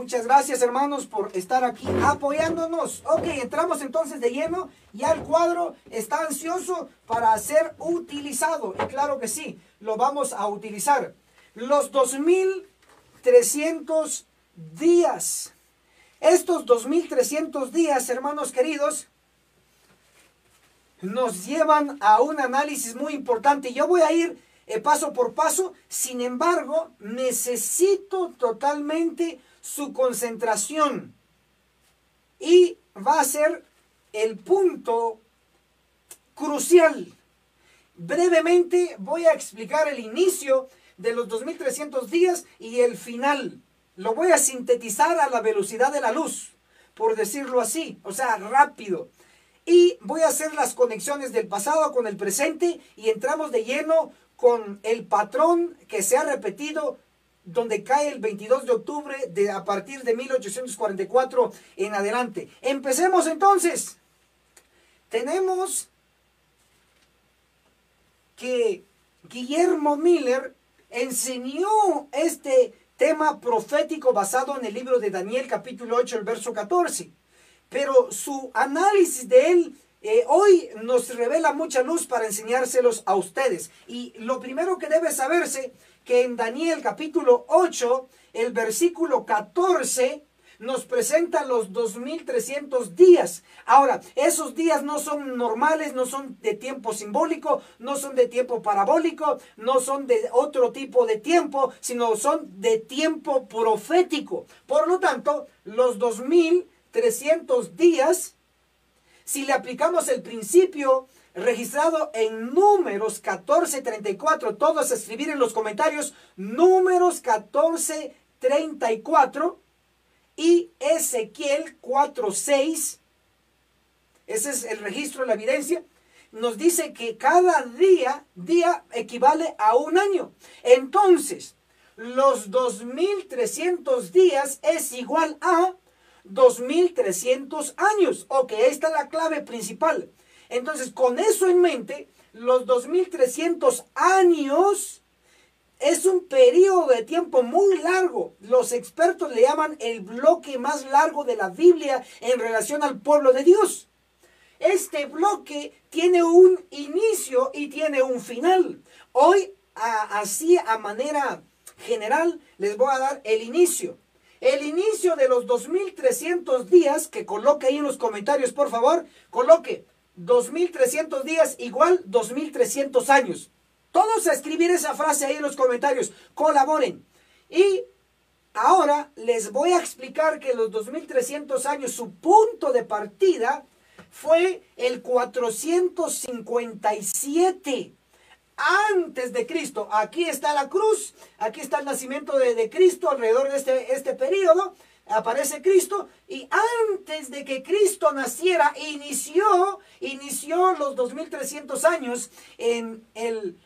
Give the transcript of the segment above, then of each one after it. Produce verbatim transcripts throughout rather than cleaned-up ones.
Muchas gracias, hermanos, por estar aquí apoyándonos. Ok, entramos entonces de lleno. Ya el cuadro está ansioso para ser utilizado. Y claro que sí, lo vamos a utilizar. Los dos mil trescientos días. Estos dos mil trescientos días, hermanos queridos, nos llevan a un análisis muy importante. Yo voy a ir eh, paso por paso. Sin embargo, necesito totalmente su concentración. Y va a ser el punto crucial. Brevemente voy a explicar el inicio de los dos mil trescientos días y el final. Lo voy a sintetizar a la velocidad de la luz, por decirlo así, o sea, rápido. Y voy a hacer las conexiones del pasado con el presente y entramos de lleno con el patrón que se ha repetido donde cae el veintidós de octubre de, a partir de mil ochocientos cuarenta y cuatro en adelante. Empecemos entonces. Tenemos que Guillermo Miller enseñó este tema profético basado en el libro de Daniel capítulo ocho, el verso catorce. Pero su análisis de él eh, hoy nos revela mucha luz para enseñárselos a ustedes. Y lo primero que debe saberse, que en Daniel capítulo ocho, el versículo catorce, nos presenta los dos mil trescientos días. Ahora, esos días no son normales, no son de tiempo simbólico, no son de tiempo parabólico, no son de otro tipo de tiempo, sino son de tiempo profético. Por lo tanto, los dos mil trescientos días, si le aplicamos el principio registrado en Números catorce treinta y cuatro, todos a escribir en los comentarios, Números catorce treinta y cuatro y Ezequiel cuatro seis, ese es el registro de la evidencia, nos dice que cada día, día equivale a un año. Entonces, los dos mil trescientos días es igual a dos mil trescientos años. Ok, esta es la clave principal. Entonces, con eso en mente, los dos mil trescientos años es un periodo de tiempo muy largo. Los expertos le llaman el bloque más largo de la Biblia en relación al pueblo de Dios. Este bloque tiene un inicio y tiene un final. Hoy, a, así a manera general, les voy a dar el inicio. El inicio de los dos mil trescientos días, que coloque ahí en los comentarios, por favor, coloque dos mil trescientos días igual dos mil trescientos años. Todos a escribir esa frase ahí en los comentarios, colaboren. Y ahora les voy a explicar que los dos mil trescientos años, su punto de partida fue el cuatrocientos cincuenta y siete. Antes de Cristo. Aquí está la cruz, aquí está el nacimiento de, de Cristo, alrededor de este, este periodo aparece Cristo, y antes de que Cristo naciera, inició, inició los dos mil trescientos años en el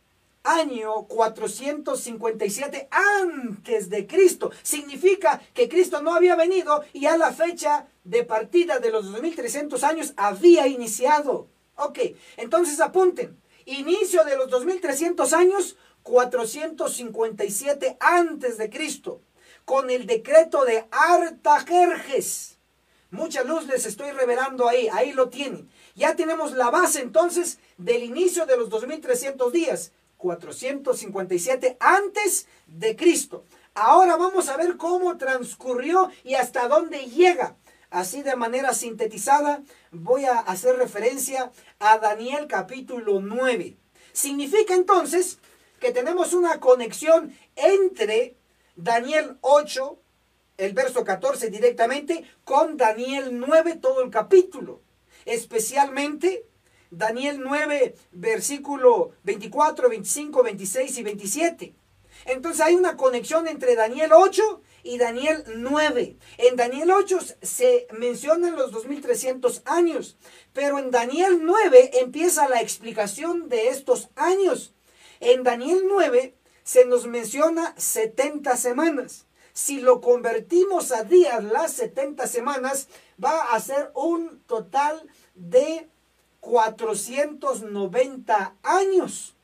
año cuatrocientos cincuenta y siete antes de Cristo. Significa que Cristo no había venido y a la fecha de partida de los dos mil trescientos años había iniciado. Ok, entonces apunten. Inicio de los dos mil trescientos años, cuatrocientos cincuenta y siete antes de Cristo, con el decreto de Artajerjes. Mucha luz les estoy revelando ahí, ahí lo tienen. Ya tenemos la base entonces del inicio de los dos mil trescientos días, cuatrocientos cincuenta y siete antes de Cristo. Ahora vamos a ver cómo transcurrió y hasta dónde llega. Así de manera sintetizada voy a hacer referencia a Daniel capítulo nueve. Significa entonces que tenemos una conexión entre Daniel ocho, el verso catorce directamente, con Daniel nueve, todo el capítulo. Especialmente Daniel nueve, versículo veinticuatro, veinticinco, veintiséis y veintisiete. Entonces hay una conexión entre Daniel ocho y Daniel nueve. En Daniel ocho se mencionan los dos mil trescientos años, pero en Daniel nueve empieza la explicación de estos años. En Daniel nueve se nos menciona setenta semanas. Si lo convertimos a días, las setenta semanas, va a ser un total de cuatrocientos noventa años.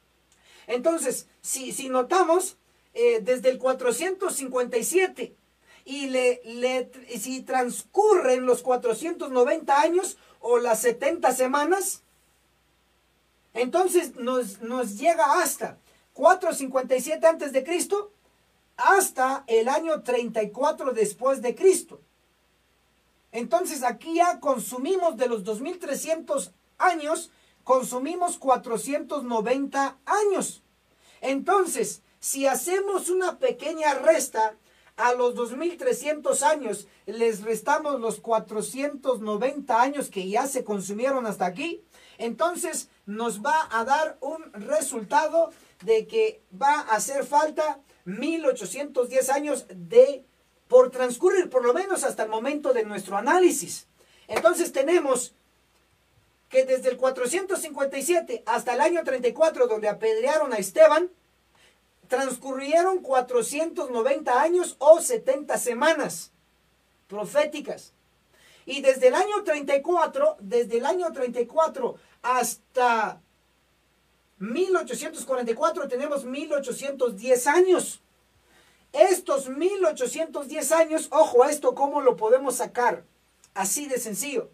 Entonces, si, si notamos, eh, desde el cuatrocientos cincuenta y siete y le, le, si transcurren los cuatrocientos noventa años o las setenta semanas, entonces nos, nos llega hasta cuatrocientos cincuenta y siete antes de Cristo hasta el año treinta y cuatro después de Cristo. Entonces aquí ya consumimos de los dos mil trescientos años, consumimos cuatrocientos noventa años. Entonces, si hacemos una pequeña resta a los dos mil trescientos años, les restamos los cuatrocientos noventa años que ya se consumieron hasta aquí, entonces nos va a dar un resultado de que va a hacer falta mil ochocientos diez años de por transcurrir, por lo menos hasta el momento de nuestro análisis. Entonces tenemos que desde el cuatrocientos cincuenta y siete hasta el año treinta y cuatro, donde apedrearon a Esteban, transcurrieron cuatrocientos noventa años o setenta semanas proféticas. Y desde el año treinta y cuatro, desde el año treinta y cuatro hasta mil ochocientos cuarenta y cuatro tenemos mil ochocientos diez años. Estos mil ochocientos diez años, ojo a esto, ¿cómo lo podemos sacar? Así de sencillo.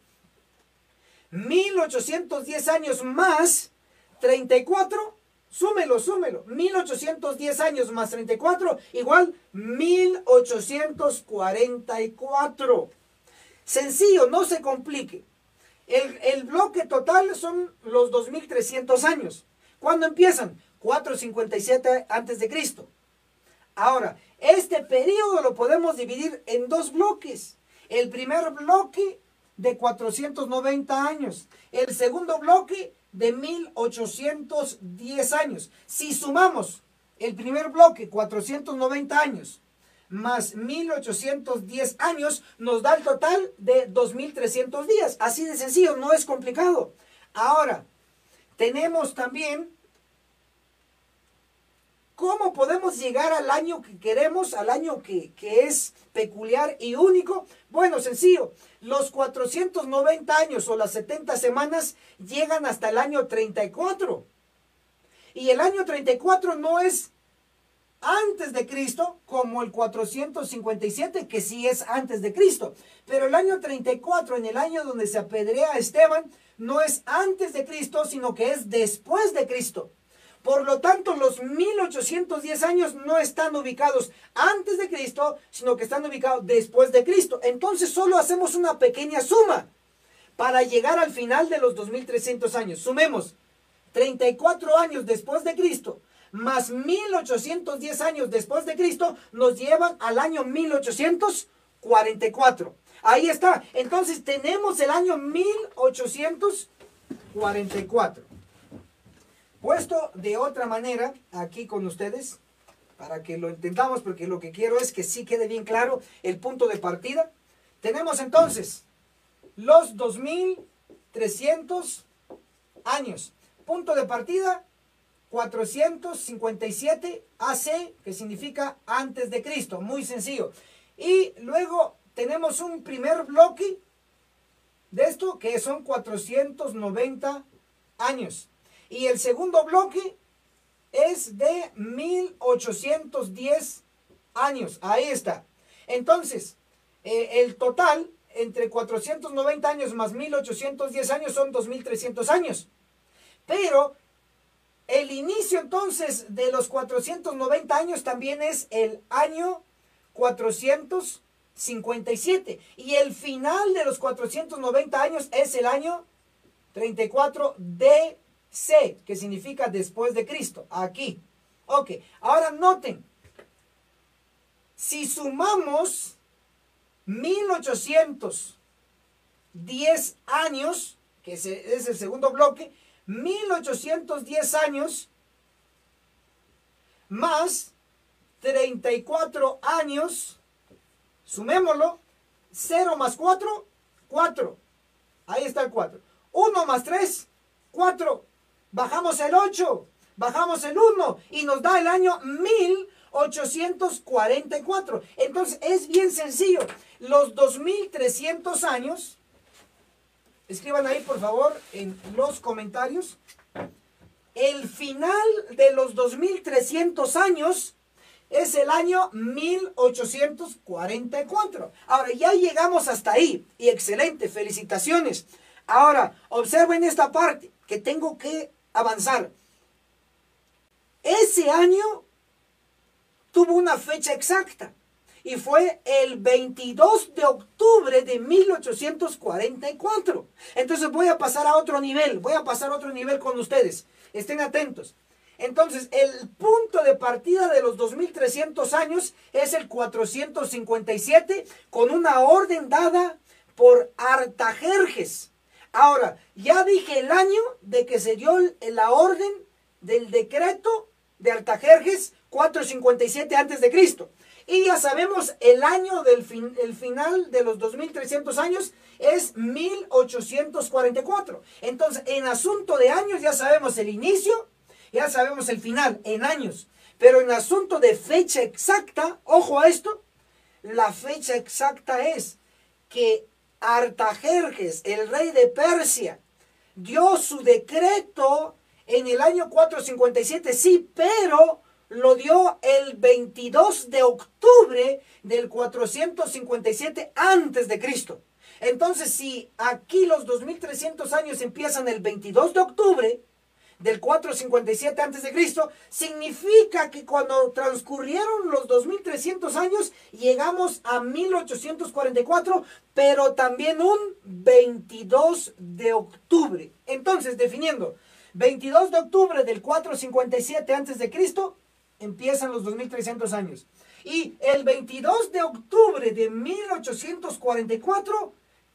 mil ochocientos diez años más treinta y cuatro, súmelo, súmelo. mil ochocientos diez años más treinta y cuatro, igual mil ochocientos cuarenta y cuatro. Sencillo, no se complique. El, el bloque total son los dos mil trescientos años. ¿Cuándo empiezan? cuatrocientos cincuenta y siete antes de Cristo. Ahora, este periodo lo podemos dividir en dos bloques. El primer bloque de cuatrocientos noventa años. El segundo bloque de mil ochocientos diez años. Si sumamos el primer bloque, cuatrocientos noventa años, más mil ochocientos diez años, nos da el total de dos mil trescientos días. Así de sencillo, no es complicado. Ahora, tenemos también cómo podemos llegar al año que queremos, al año que, que es peculiar y único. Bueno, sencillo, los cuatrocientos noventa años o las setenta semanas llegan hasta el año treinta y cuatro. Y el año treinta y cuatro no es antes de Cristo, como el cuatrocientos cincuenta y siete, que sí es antes de Cristo. Pero el año treinta y cuatro, en el año donde se apedrea a Esteban, no es antes de Cristo, sino que es después de Cristo. Por lo tanto, los mil ochocientos diez años no están ubicados antes de Cristo, sino que están ubicados después de Cristo. Entonces solo hacemos una pequeña suma para llegar al final de los dos mil trescientos años. Sumemos treinta y cuatro años después de Cristo más mil ochocientos diez años después de Cristo, nos llevan al año mil ochocientos cuarenta y cuatro. Ahí está. Entonces tenemos el año mil ochocientos cuarenta y cuatro. Puesto de otra manera aquí con ustedes, para que lo entendamos, porque lo que quiero es que sí quede bien claro el punto de partida. Tenemos entonces los dos mil trescientos años. Punto de partida, cuatrocientos cincuenta y siete A C, que significa antes de Cristo. Muy sencillo. Y luego tenemos un primer bloque de esto, que son cuatrocientos noventa años. Y el segundo bloque es de mil ochocientos diez años. Ahí está. Entonces, eh, el total entre cuatrocientos noventa años más mil ochocientos diez años son dos mil trescientos años. Pero el inicio entonces de los cuatrocientos noventa años también es el año cuatrocientos cincuenta y siete. Y el final de los cuatrocientos noventa años es el año treinta y cuatro D C, que significa después de Cristo. Aquí. Ok. Ahora noten. Si sumamos mil ochocientos diez años, que es el segundo bloque, mil ochocientos diez años más treinta y cuatro años, sumémoslo, cero más cuatro, cuatro. Ahí está el cuatro. uno más tres, cuatro. Bajamos el ocho, bajamos el uno y nos da el año mil ochocientos cuarenta y cuatro. Entonces es bien sencillo. Los dos mil trescientos años, escriban ahí por favor en los comentarios, el final de los dos mil trescientos años es el año mil ochocientos cuarenta y cuatro. Ahora, ya llegamos hasta ahí. Y excelente, felicitaciones. Ahora, observen esta parte que tengo que avanzar. Ese año tuvo una fecha exacta. Y fue el veintidós de octubre de mil ochocientos cuarenta y cuatro. Entonces voy a pasar a otro nivel. Voy a pasar a otro nivel con ustedes. Estén atentos. Entonces, el punto de partida de los dos mil trescientos años es el cuatrocientos cincuenta y siete con una orden dada por Artajerjes. Ahora, ya dije el año de que se dio la orden del decreto de Artajerjes, cuatrocientos cincuenta y siete antes de Cristo. Y ya sabemos el año del fin, el final de los dos mil trescientos años es mil ochocientos cuarenta y cuatro. Entonces, en asunto de años ya sabemos el inicio, ya sabemos el final en años. Pero en asunto de fecha exacta, ojo a esto, la fecha exacta es que Artajerjes, el rey de Persia, dio su decreto en el año cuatrocientos cincuenta y siete, sí, pero lo dio el veintidós de octubre del cuatrocientos cincuenta y siete antes de Cristo. Entonces, si aquí los dos mil trescientos años empiezan el veintidós de octubre del cuatrocientos cincuenta y siete antes de Cristo, significa que cuando transcurrieron los dos mil trescientos años llegamos a mil ochocientos cuarenta y cuatro, pero también un veintidós de octubre. Entonces, definiendo, veintidós de octubre del cuatrocientos cincuenta y siete antes de Cristo empiezan los dos mil trescientos años. Y el veintidós de octubre de mil ochocientos cuarenta y cuatro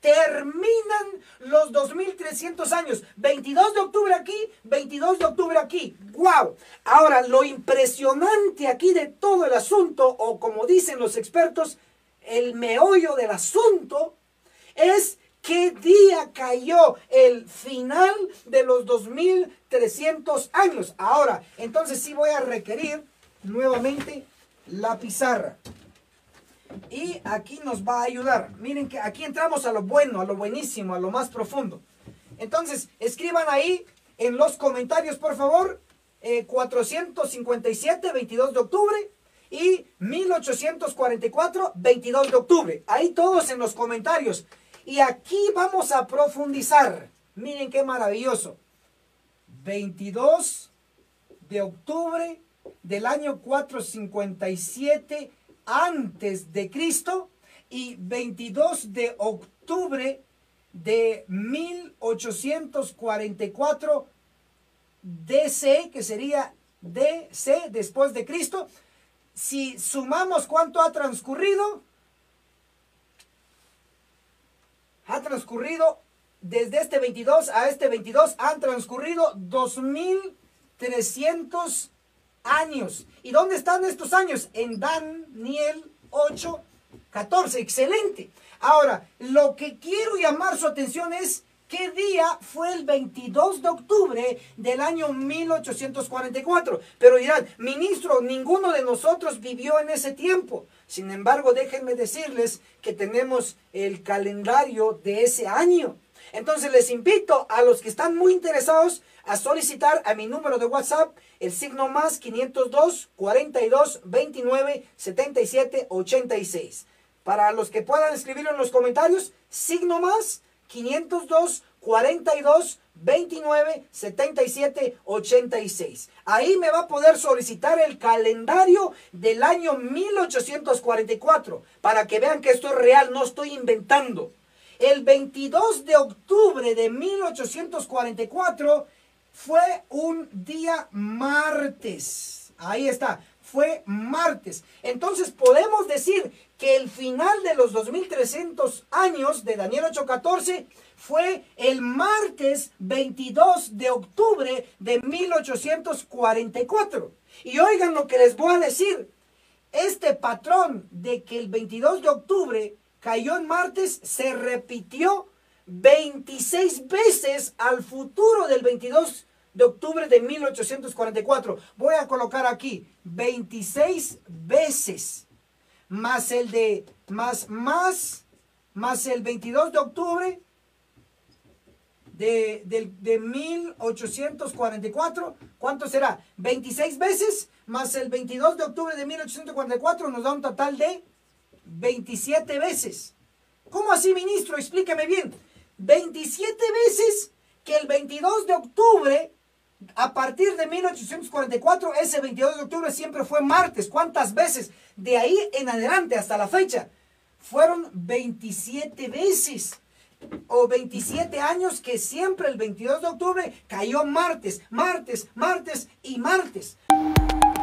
terminan los dos mil trescientos años. veintidós de octubre aquí, veintidós de octubre aquí. ¡Wow! Ahora, lo impresionante aquí de todo el asunto, o como dicen los expertos, el meollo del asunto, es qué día cayó el final de los dos mil trescientos años. Ahora, entonces sí voy a requerir nuevamente la pizarra. Y aquí nos va a ayudar. Miren que aquí entramos a lo bueno, a lo buenísimo, a lo más profundo. Entonces, escriban ahí en los comentarios, por favor, eh, cuatrocientos cincuenta y siete, veintidós de octubre, y mil ochocientos cuarenta y cuatro, veintidós de octubre. Ahí todos en los comentarios. Y aquí vamos a profundizar. Miren qué maravilloso. veintidós de octubre del año cuatrocientos cincuenta y siete antes de Cristo y veintidós de octubre de mil ochocientos cuarenta y cuatro D C, que sería D C después de Cristo. Si sumamos cuánto ha transcurrido, ha transcurrido desde este veintidós a este veintidós, han transcurrido dos mil trescientos años. ¿Y dónde están estos años? En Daniel ocho, catorce. Excelente. Ahora, lo que quiero llamar su atención es qué día fue el veintidós de octubre del año mil ochocientos cuarenta y cuatro. Pero dirán, ministro, ninguno de nosotros vivió en ese tiempo. Sin embargo, déjenme decirles que tenemos el calendario de ese año. Entonces les invito a los que están muy interesados a solicitar a mi número de WhatsApp el signo más quinientos dos, cuarenta y dos, veintinueve, setenta y siete, ochenta y seis. Para los que puedan escribirlo en los comentarios, signo más quinientos dos, cuarenta y dos, veintinueve, setenta y siete, ochenta y seis. Ahí me va a poder solicitar el calendario del año mil ochocientos cuarenta y cuatro para que vean que esto es real, no estoy inventando. El veintidós de octubre de mil ochocientos cuarenta y cuatro fue un día martes. Ahí está, fue martes. Entonces podemos decir que el final de los dos mil trescientos años de Daniel ocho catorce fue el martes veintidós de octubre de mil ochocientos cuarenta y cuatro. Y oigan lo que les voy a decir. Este patrón de que el veintidós de octubre cayó en martes se repitió veintiséis veces al futuro del veintidós de octubre de mil ochocientos cuarenta y cuatro. Voy a colocar aquí veintiséis veces más el de más más más el veintidós de octubre de, de, de mil ochocientos cuarenta y cuatro, ¿cuánto será? veintiséis veces, más el veintidós de octubre de mil ochocientos cuarenta y cuatro nos da un total de veintisiete veces. ¿Cómo así, ministro? Explíqueme bien. veintisiete veces que el veintidós de octubre, a partir de mil ochocientos cuarenta y cuatro, ese veintidós de octubre siempre fue martes. ¿Cuántas veces? De ahí en adelante hasta la fecha. Fueron veintisiete veces. O veintisiete años que siempre el veintidós de octubre cayó martes, martes, martes y martes.